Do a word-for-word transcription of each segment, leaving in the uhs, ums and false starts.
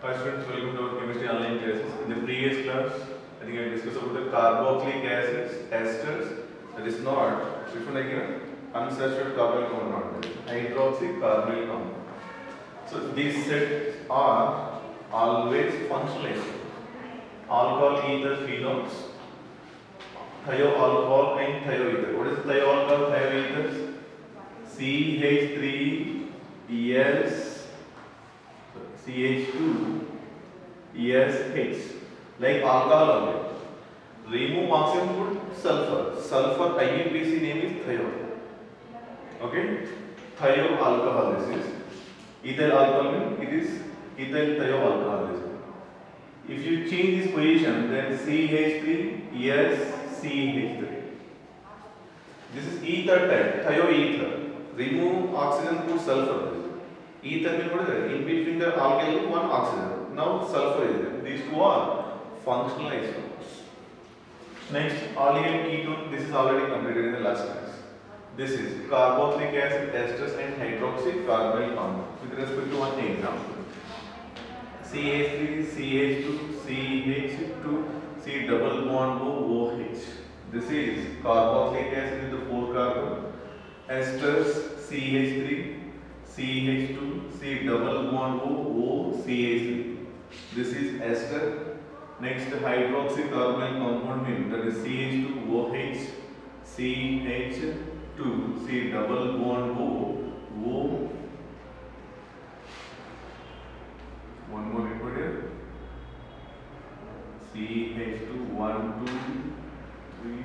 Hi students, welcome to our chemistry online classes. In the previous class, I think I discussed about the carboxylic acids, esters. That is not which one like a unsaturated carbonyl compound, hydroxycarbonyl compound. So these sets are always functionalized. Alcohol, ether, phenols, thioalcohol and thioether. What is thioalcohol, thioether? C H three S C H two S H, like alcohol only. Remove oxygen, put sulfur. Sulfur I U P A C name is thio. Okay, thioalcohol this is. Ethyl alcohol means it is ethyl thioalcohol this is. If you change this position, then C H three S C H three. This is ether type, thioether. Remove oxygen, put sulfur. Ether will what is there? In between the alkyl one oxygen. Now sulfur is there. These two are functional isomers. Next, aldehyde ketone. This is already completed in the last class. This is carboxylic acid, esters and hydroxycarbonyl compound. With respect to one example, C H three, C H two, C H two, C double bond O OH. This is carboxylic acid with the four carbon. Esters C H three. C H two, C double bond O, O, C H three. This is ester. Next, hydroxycarbonyl compound means that is C H two O H, C H two, C double bond O, O. One more input here. C H two, one, two, three.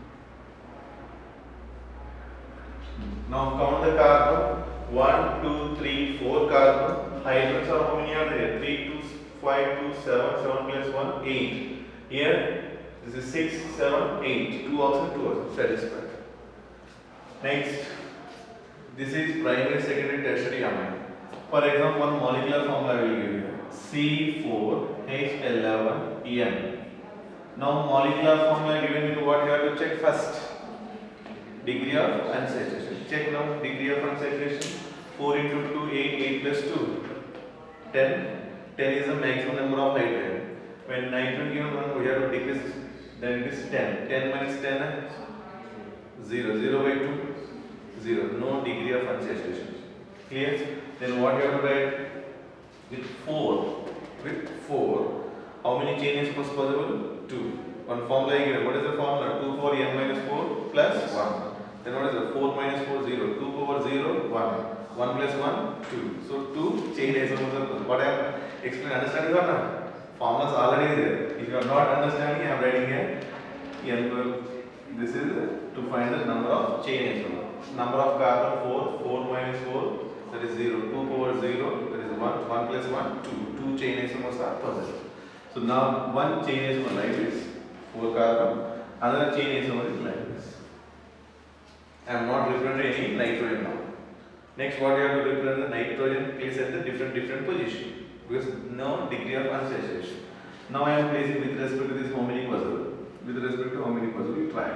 Now count the carbon. One, two, three, four carbon. Hydrogens are how many are there? three, two, five, two, seven, seven plus one, eight. Here, this is six, seven, eight. two oxygen, two oxygen. Satisfied. Next, this is primary, secondary, tertiary amine. For example, one molecular formula I will give you. C four H eleven N. Now, molecular formula given you, what you have to check first? Degree of unsaturation. Check now degree of unsaturation. four into two, eight, eight plus two, ten. ten is the maximum number of hydrogen. When nitrogen given one, we have to decrease, then it is ten. ten minus ten, zero. zero by two, zero. No degree of unsaturation. Clear? Then what you have to write? With four. With four. How many chain is possible? two. One formula given. What is the formula? two for n minus four plus one. Then what is the four minus four, zero. two over zero, one. one plus one, two. So two chain isomers. What I am explaining, understanding or not? Formulas already there. If you are not understanding, I am writing here. N, this is to find the number of chain isomers. Number of carbon four, four minus four, that is zero. two over zero, that is one. one plus one, two. two chain isomers are present. So now one chain isomer like this, four carbon. Another chain isomer is like this. I am not representing any nitrogen now. Next, what you have to represent the nitrogen place at the different different position because no degree of unsaturation. Now I am placing with respect to this hominic puzzle. With respect to hominic puzzle, we try.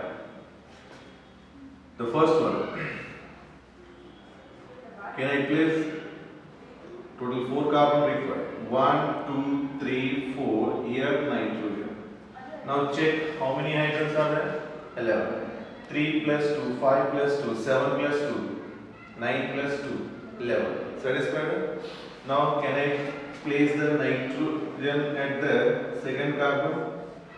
The first one. Can I place total four carbon required? One, two, three, four. Here nitrogen. Now check how many hydrogens are there? Eleven. three plus two, five plus two, seven plus two, nine plus two, eleven. Satisfied? Now can I place the nitrogen at the second carbon?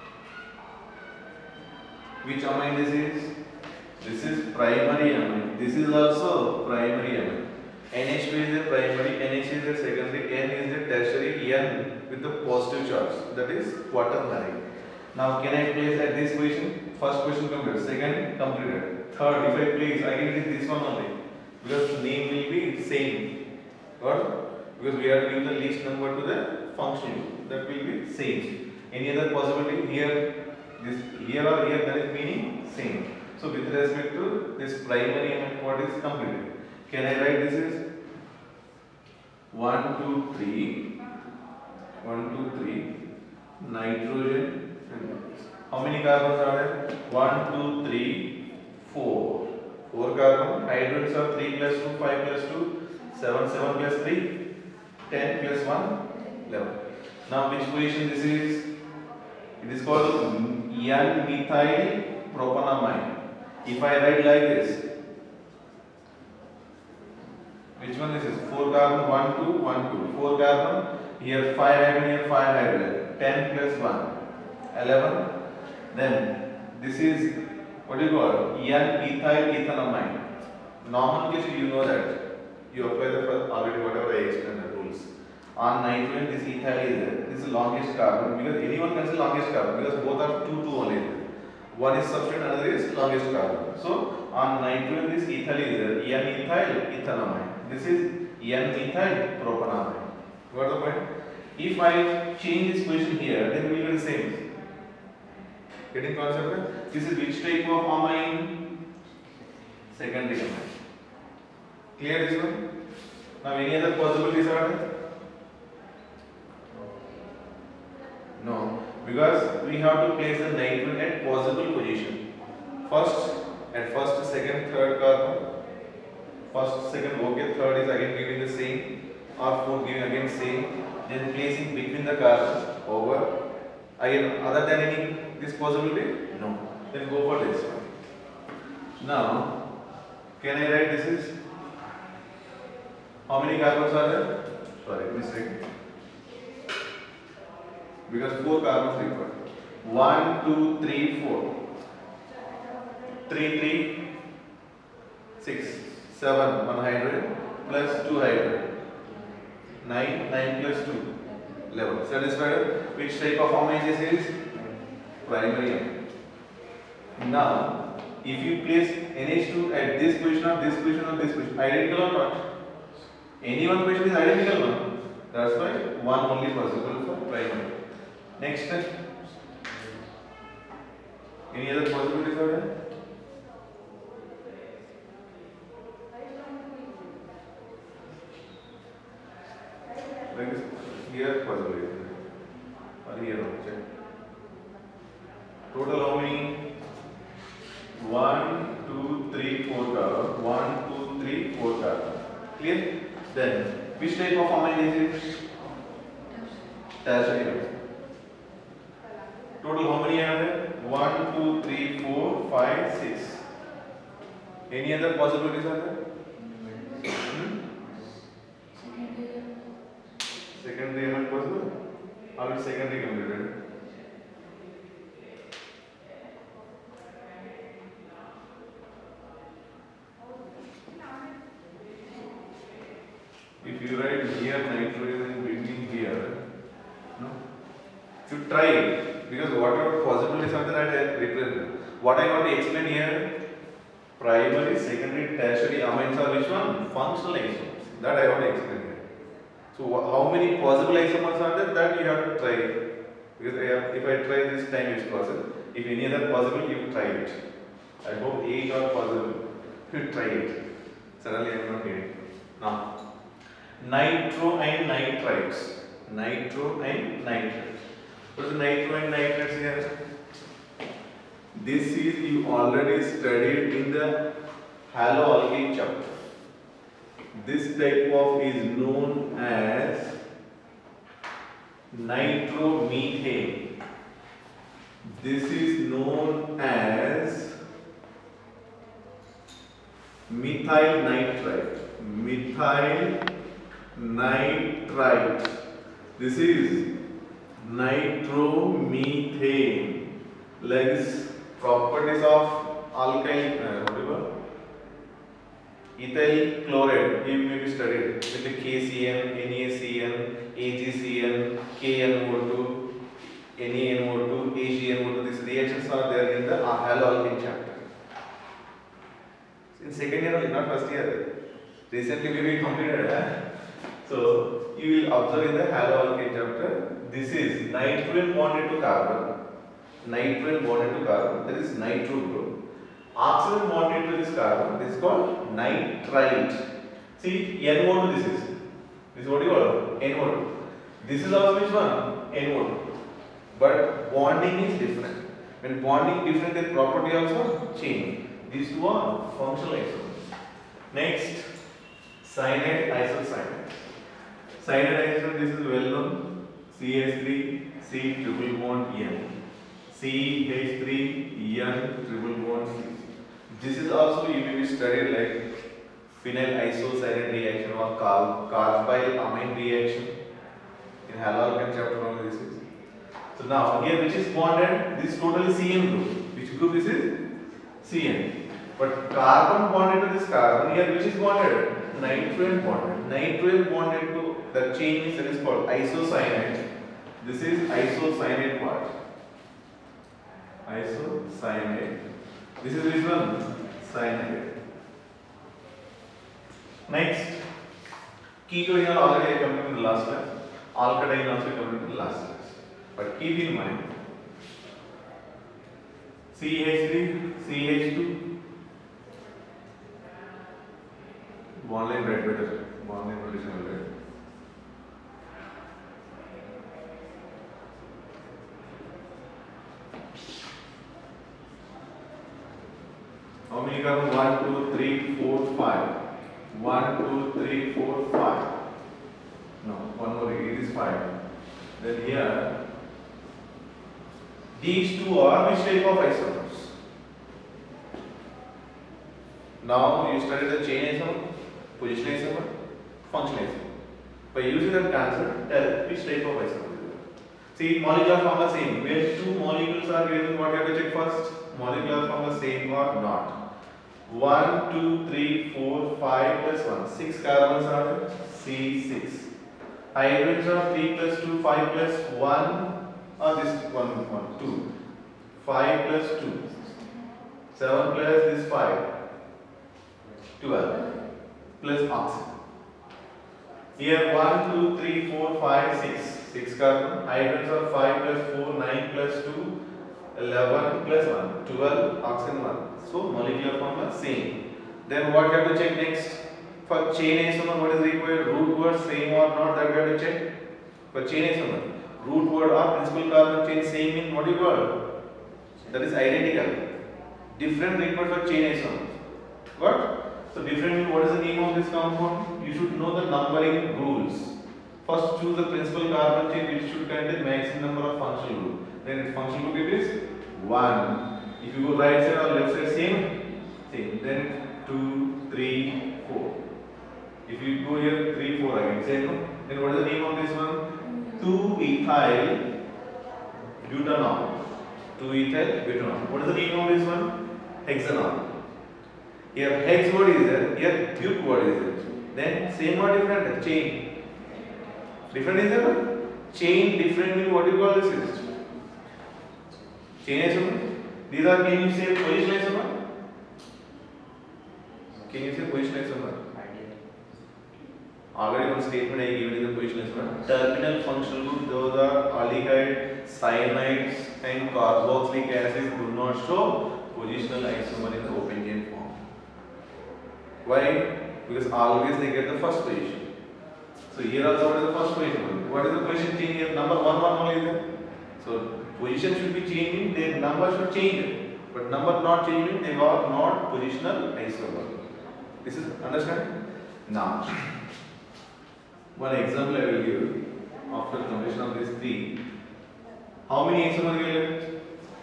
Which amine this is? This is primary amine. This is also primary amine. N H two is the primary, N H is the secondary, N is the tertiary, N with the positive charge. That is quaternary. Now can I place at this position? First question completed, second completed, third if I place again it is this one only because name will be same. What? Because we have to give the least number to the function that will be same. Any other possibility here? This here or here that is meaning same. So with respect to this primary amine, what is completed? Can I write this is one, two, three, one, two, three, nitrogen. How many carbons are there? one, two, three, four. four carbon. Hydrogens are three plus two, five plus two, seven, seven plus three, ten plus one, eleven. Now which position this is? It is called N-methyl propanamide. If I write like this, which one this is? four carbon, one, two, one, two. four carbon, here five hydrogen, here five hydrogen. ten plus one, eleven. Then this is, what do you call? N-ethyl ethanamide. Nomenclature, you know that. You apply the first already whatever I explained the rules. On nitrogen, this ethyl is there. This is longest carbon because anyone can say longest carbon because both are two, two only. One is substrate, another is longest carbon. So on nitrogen, this ethyl is there. N-ethyl ethanamide. This is N-methyl propanamide. Got the point? If I change this position here, then we will get the same. Getting concept? This is which type of amine? Secondary amine. Clear this one? Now any other possibilities are there? No, because we have to place the nitrogen at possible position. First, at first, second, third carbon. First, second, okay, third is again giving the same, or fourth giving again same. Then placing between the carbon over. Again, other than any this possibility? No. Then go for this one. Now, can I write this is? How many carbons are there? Sorry, mistake. Because four carbons required. One, two, three, four. Three, three, six, seven. One hydrogen plus two hydrogen. Nine, nine plus two. Eleven. Satisfied? Which type of amine this is? Primary amine. Now, if you place N H two at this position or this position or this position, identical or not? Any one position is identical one. That's why one only possible for primary. Next step. Any other possibilities are there? Like this, here possibility. Or here also check. Total how many? One, two, three, four carbon. One, two, three, four carbon. Clear? Then, which type of amine is it? Tertiary. Total how many are there? one, two, three, four, five, six. Any other possibilities are there? Hmm? Secondary amine possible? Already secondary completed. If you write here nitrogen and bringing here, no? You try it because whatever possibilities are there, I represent. What I want to explain here, primary, secondary, tertiary amines are which one? Functional isomers. That I want to explain here. So how many possible isomers are there? That you have to try it. Because I have, if I try this time it's possible. If any other possible, you try it. I hope eight are possible. You try it. Suddenly I am not getting it. Now. Nitro and nitrites. Nitro and nitrites. What is nitro and nitrites here? This is you already studied in the haloalkane chapter. This type of is known as nitromethane. This is known as methyl nitrite. Methyl nitrite. This is nitromethane. Like this, properties of alkyl, uh, whatever, ethyl chloride. You may be studied with the K C n, N A C n, A G C n, K N O two, N A N O two, A G N O two. These reactions are there in the haloalkane chapter. In second year only, not first year. Recently we completed. Eh? So you will observe in the haloalkane chapter. This is nitrogen bonded to carbon. Nitrogen bonded to carbon. That is nitro group. Oxygen bonded to this carbon. This is called nitrite. See, N O two this is. This is what you call N O two. This is also which one? N O two. But bonding is different. When bonding different, the property also change. These two are functional isomers. Next, cyanide isocyanide. Cyanide isocyanide, this is well known. C H C triple bond N. C H three N triple bond C. This is also you may be studied like phenyl isocyanate reaction or car carbylamine reaction in haloalkane chapter only this is. So now here which is bonded? This is totally C N group. Which group this is? C N. But carbon bonded to this carbon here which is bonded? Nitrogen bonded. Nitrogen bonded to the chain that is called isocyanate. This is isocyanate part. Isocyanate. This is which one? Cyanide. Next, ketone already coming in the last class. Alkadine also coming in the last class. But keep in mind, C H three, C H two, bond line red better, bond line position red. How many carbon? one, two, three, four, five. one, two, three, four, five. No, one more, it is five. Then here, these two are which type of isomers? Now you study the chain isomer, position isomer, function isomer. By using that answer, tell which type of isomer. See, molecular formula same. Where two molecules are given, what you have to check first? Molecular formula same or not? one, two, three, four, five plus one. six carbons are there. C six. Hydrogens are three plus two, five plus one. Or this one, one, two. five plus two. seven plus this five. twelve. Plus oxygen. Here one, two, three, four, five, six. six carbon. Hydrogens are five plus four, nine plus two. eleven plus one. twelve. Oxygen one. So molecular formula same. Then what you have to check next? For chain isomer, what is required? Root word same or not, that we have to check. For chain isomer, root word or principal carbon chain same in what you call? That is identical. Different required for chain isomer. What? So different means what is the name of this compound? You should know the numbering rules. First choose the principal carbon chain which should contain maximum number of functional group. Then its functional group it is one. If you go right side or left side, same, same. Then two, three, four. If you go here, three, four again, same. No? Then what is the name of this one? two ethyl butanol. two ethyl butanol. What is the name of this one? Hexanol. Here hex word is there. Here bup word is there. Then same or different? Chain. Different is there? Chain different means what do you call this is? Chain isomer. These are, can you say position isomer? Can you say position isomer? Already one statement I given in the position isomer. Terminal functional group, those are aldehyde, cyanides and carboxylic acid do not show positional isomer in the open chain form. Why? Because always they get the first position. So here also what is the first position? What is the position change here? Number one, one only is there. So position should be changing, their number should change. But number not changing, they are not positional isomer. This is understand? Now, one example I will give after completion of these three. How many isomers we will get?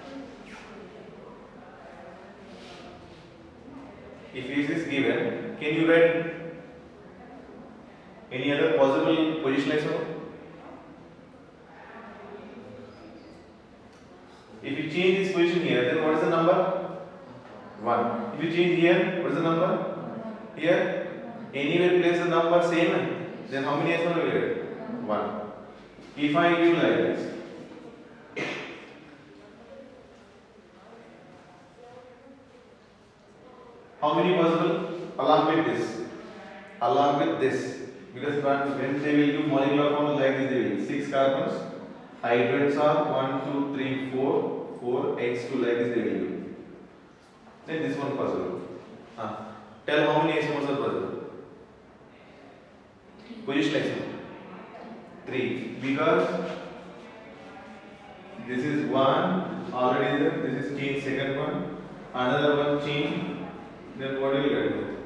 If this is given, can you write any other possible positional isomer? If you change this position here, then what is the number? one. If you change here, what is the number? Here, anywhere place the number same, then how many isomers will you get? one. If I give like this, how many possible? Along with this, along with this, because when they will give molecular formula like this, they will six carbons. Hydrogens are one, two, three, four, four, X two like this they will do. Then this one possible. Ah. Tell how many isomers are possible? Position isomer. three. Because this is one already there, this is chain second one, another one chain, then what will you get?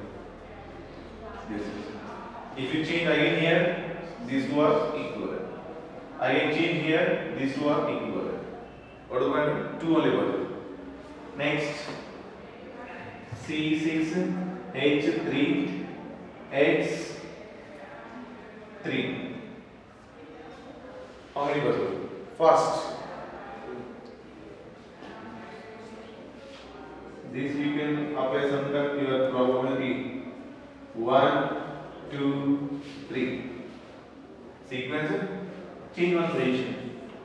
This is. If you change again here, these two are equal. I can change here. These two are equal. What do I do? Two only possible. Next, C six H three X three. How many possible? First, this you can apply some kind of your probability. One, two, three. Sequence. Change one position.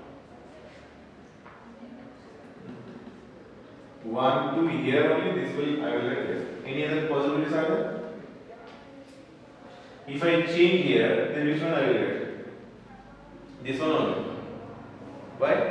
One, two, here only. This will I will write this. Any other possibilities are there? If I change here, then which one I will get? This one only. Why?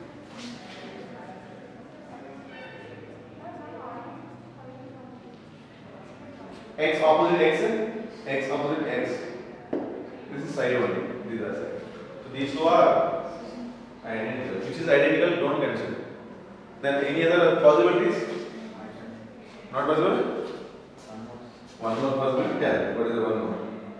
X opposite X, X opposite X. This is side only. These are side. So these two are identical. Which is identical? Don't consider. Then any other possibilities? Not possible? One more possibility. Tell. What is the one more?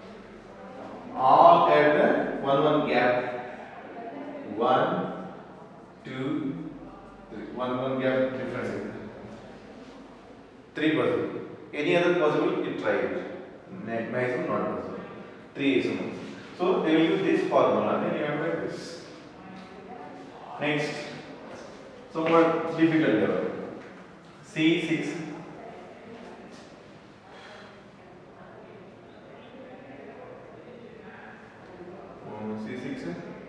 All at the one one gap. One, two, three. One one gap difference. Three possible. Any other possible? You try it. Maximum not possible. Three is no. So they will use this formula. Then you have to write this. Next, somewhat difficult level. C six. C six.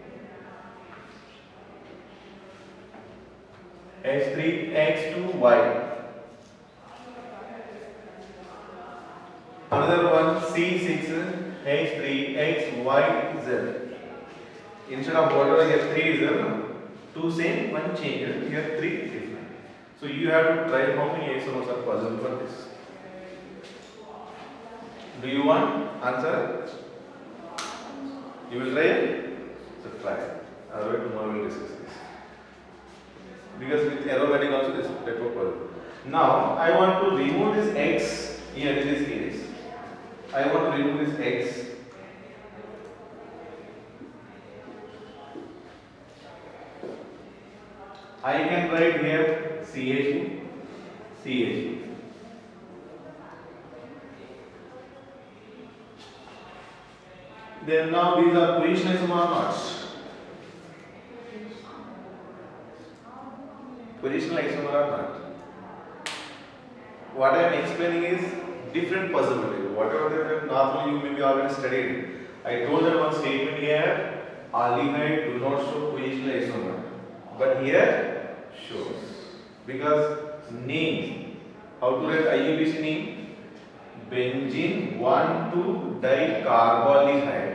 H three X two Y. Another one C six H three X Y Z. Instead of whatever here three is there, two same, one change. Here three different. So you have to try how many isomers are possible for this. Do you want answer? You will try it? So try. Otherwise tomorrow we will discuss this. Because with aerobatic also this type of possible. Now I want to remove this X here in this case. I want to remove this X. I can write here C H two, C H two. Then now these are position isomer or not? Positional isomer or not? What I am explaining is different possibility. Whatever that normally you may be already studied. I told that one statement here, aldehyde do not show positional isomer. But here shows. Because name, how to write I U P A C name? Benzene one two dicarboaldehyde.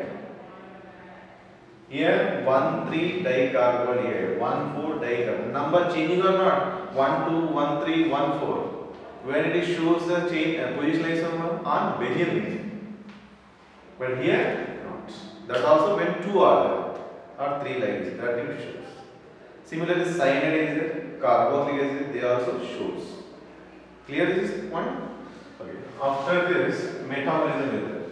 Here one three dicarboaldehyde, one four dicarb. Number changing or not? one two, one three, one four. When it shows the chain uh, positional isomer on benzene. But here not. That also when two are there, not three lines. That it shows. Similarly, cyanide is there, carboxylic acid, they also shows. Clear this point? Okay. After this, metabolism is there.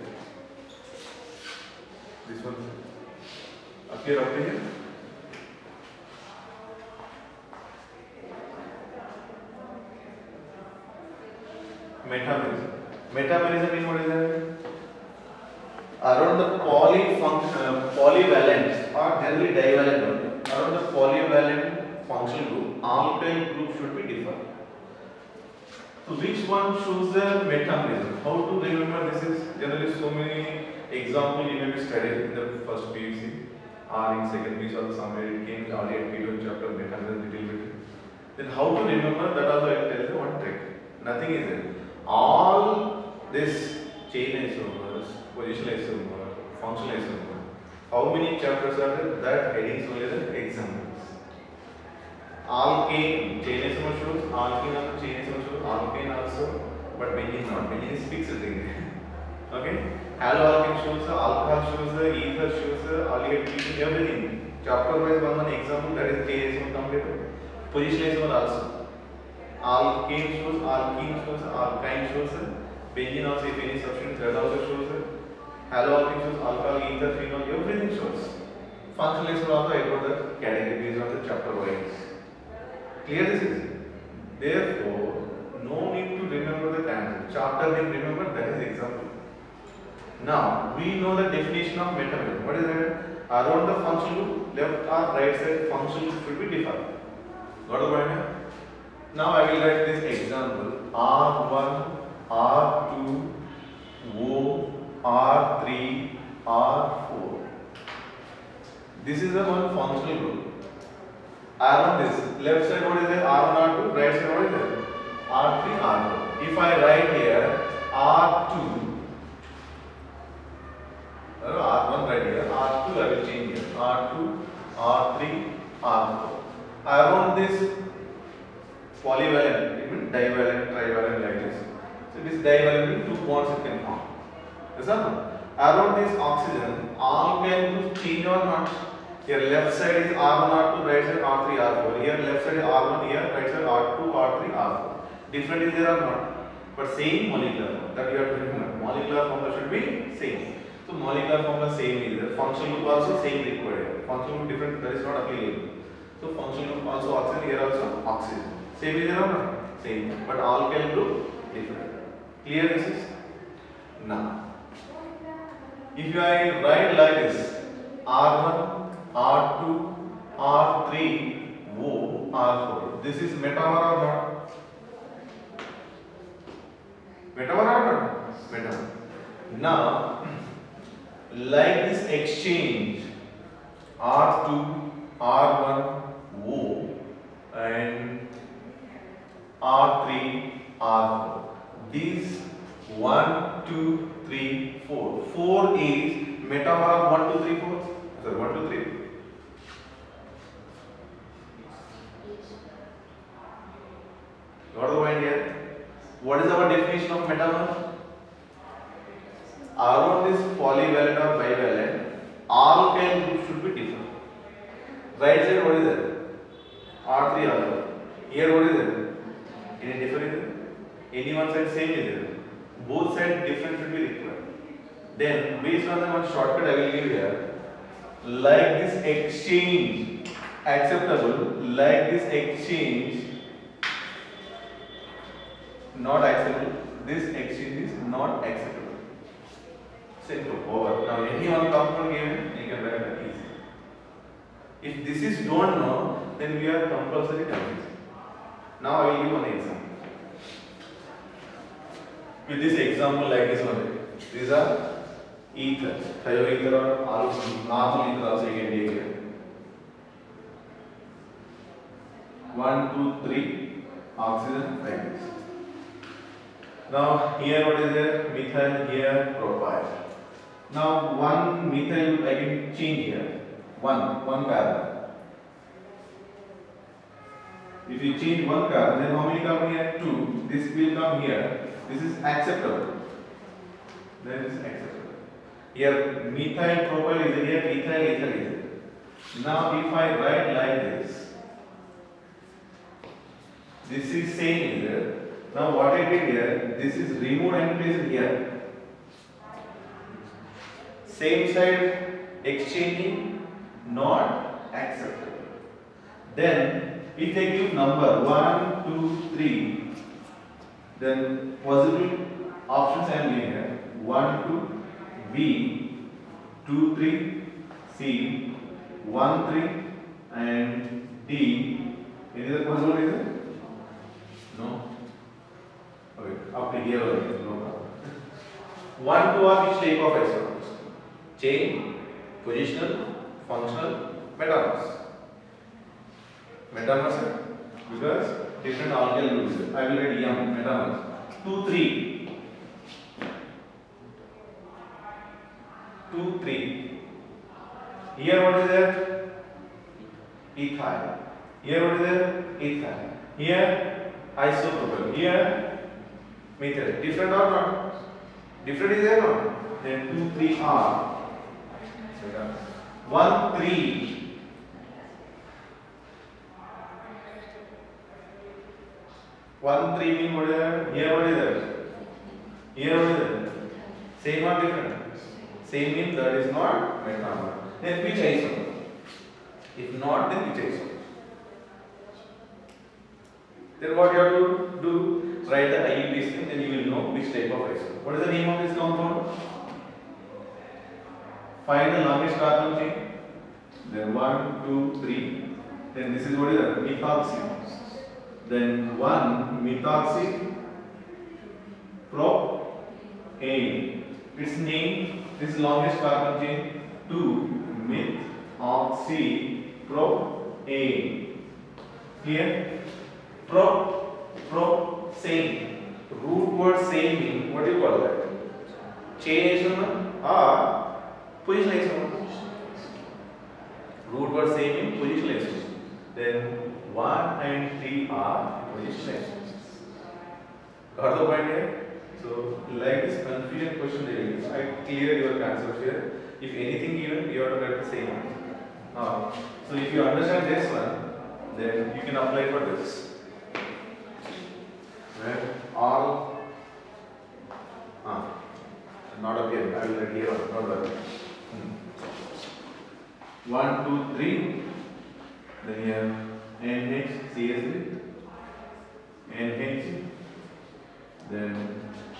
This one appear up here. Metabolism. Metabolism means what is that? Around the polyfunction, uh, polyvalent or generally divalent only. Around the polyvalent functional group, alkyl group should be different. So which one shows the metabolism? How to remember this is generally so many examples you may be studied in the first P U C or in second P U C or somewhere it came already at P two chapter metabolism little bit. Then how to remember that also I will tell you one trick. Nothing is there. All this chain isomers, positional isomer, functional isomer. How many chapters are there? That heading is only the examples. Alkane, chain isomer shows, alkene also chain isomer shows, alkane also, but benzene not. Benzene is fixed thing. Okay? Haloalkane shows, alcohol shows, ether shows, aldehyde ketone, everything. Chapter wise one one example that is chain isomer completed. Positional isomer also. Alkane shows, alkene shows, alkyne shows, benzene also if any substance that also shows. Haloalkane shows, alcohol, ether, phenol, everything shows. functional list will also I got the category based on the chapter wise. Clear this is? Therefore, no need to remember the concept. Chapter name remember, that is example. Now we know the definition of metaphor. What is that? Around the function loop, left or right side function loop should be defined. Got the point? Now I will write this example: R one, R two, O, R three, R four. This is the one functional group. Around this, left side what is there? R one, R two, right side what is there? R three, R four. If I write here R two, R one right here, R two I will change here, R two, R three, R four. Around this polyvalent, it means divalent, trivalent like this. So this divalent means two bonds it can form. Yes or no? Around this oxygen, alkyl groups change or not? Here left side is R one, R two, right side R three, R four. Here left side is R one, here right side R two, R three, R four. Different is there or not? But same molecular formula that you have to remember. Molecular formula should be same. So molecular formula same is there. Functional group also same required. Functional group different, that is not applicable. So functional group also oxygen, here also oxygen. Same is there or not? Same. But alkyl group different. Clear this is? Now, if you I write like this, R one, R two, R three, O, R four. This is metaphor or not? Metaphor or not? Metaphor. Now, like this exchange, R two, R one, O, and R three, R four. These one, two, three, four. four is metaphor of one, two, three, four. Sir, one, two, three. Got the point here? What is our definition of metaphor? Around this polyvalent or bivalent, alkyl group should be different. Right side, what is it? R three, R four. Here, what is it? Any different is it? Any one side same is it? Both sides different should be required. Then, based on the one shortcut I will give here, like this exchange acceptable, like this exchange not acceptable, this exchange is not acceptable. Simple, over. Now any one component given, you can write that easy. If this is don't know, then we are compulsory confused. Now I will give one example. With this example like this one, these are ether, thioether or normal ether also you can take here. One, two, three, oxygen like this. Now here what is there? Methyl, here propyl. Now one methyl I can change here. One, one carbon. If you change one carbon, then how many carbon here? Two. This will come here. This is acceptable. Then this is acceptable. Here methyl propyl is here, ethyl ether is here. Now if I write like this, this is same here. Now what I did here, this is removed and placed here. Same side exchanging, not acceptable. Then if they give number one, two, three, then possible options I am giving here. one, two, B, two, three, C, one, three, and D. Any other possible reason? No. Okay, up to here only, no problem. one, two are which type of isomers? Chain, positional, functional, metamers. Metamers because different alkyl groups. I will write M, metamers. two, three. two, three. Here what is there? Ethyl. Here what is there? Ethyl. Here isopropyl. Here methyl. Different or not? Different is there or not? Then two, three are. one, three. one, three mean what is there? Here what is there? Here what is there? Same or different? Same means that is not metamer. Then which isomer? not, then which isomers. Then what you have to do? Write the I U P A C, then you will know which type of isomer. What is the name of this compound? Find the longest carbon chain. Then one, two, three. Then this is what is that? Methoxy. Then one methoxy propane. Its name, this longest carbon chain. Two methoxy propane. Here, pro, pro, same. Root word same mean, what do you call that? Chain isomer or position isomer? Root word same mean position isomer. Then one and three are position isomers. Got the point here? So, like this confusion question they will use. I clear your concepts here. If anything given, you have to get the same answer. Now, so if you understand this one, then you can apply for this. Where all ah, not up here. I will write here on. Not worry. One, two, three. Then here N H C S three. N H. Then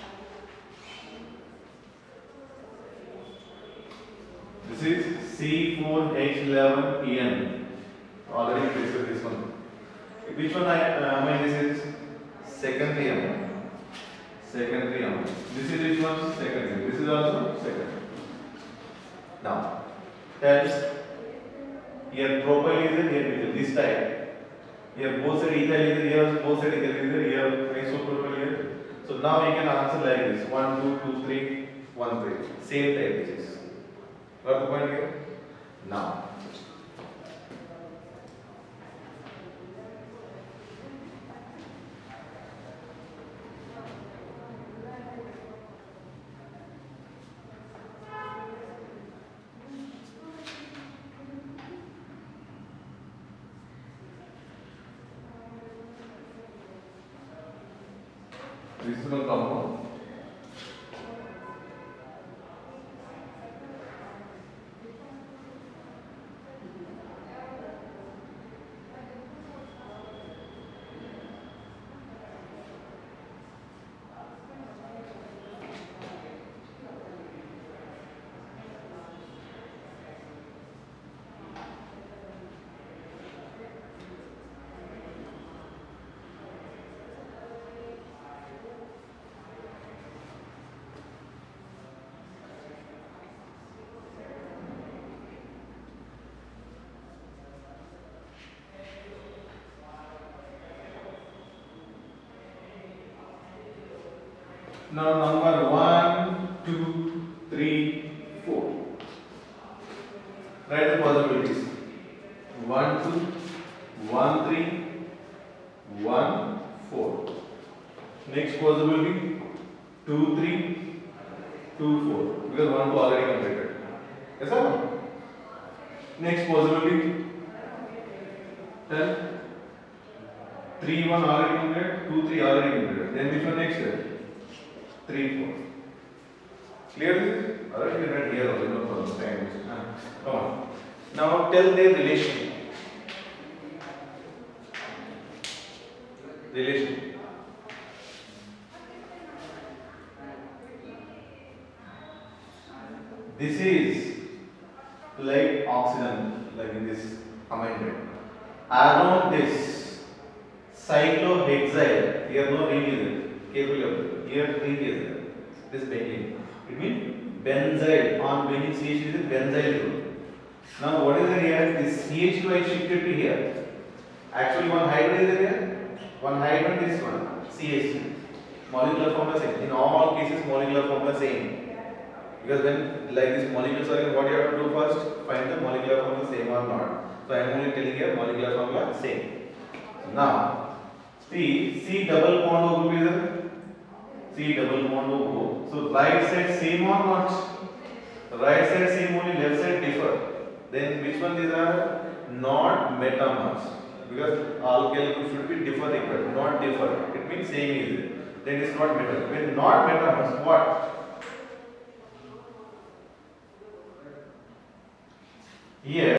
this is C four H eleven E N. Already discussed this one. Which one I, uh, I mean this is secondary amount. Secondary amount. This is which one? Secondary. This is also secondary. Now, tells here propyl is there, here methyl. This type. Here both side ethyl is there, here both side ethyl is there, here isopropyl here. So now you can answer like this: one, two, two, three, one, three. Same type this is. Got the point here? Now. This is one compound. Now number one, two, three, four. Write the possibilities. One, two, one, three, one, four. Next possibility, two, three, two, four. Because one, two already completed. Yes or no? Next possibility, ten. three, one already completed, two, three already completed. Then which one next? three, four. Clear this? Already we read here also, no problem. Time. Come on. Now tell their relation. Relation. This is like oxygen, like in this amendment. Around this cyclohexyl, here no ring is there. Carefully observe. Here ring is there. This benzene. It means benzyl. On benzene C H is a benzyl group. Now what is there here? This C H two I shifted to here. Actually one hydrogen is there. One hydrogen is one. C H two. Molecular formula same. In all cases molecular formula same. Because when like this molecules are, what you have to do first? Find the molecular formula same or not. So I am only telling here molecular formula same. So now see C double bond O group is there. C double bond O group. So right side same or not? Right side same, only left side differ. Then which one these are? Not metamers. Because alkyl group should be differ equal, not differ. It means same is there. Then it's not metal. When not metamers, what? Here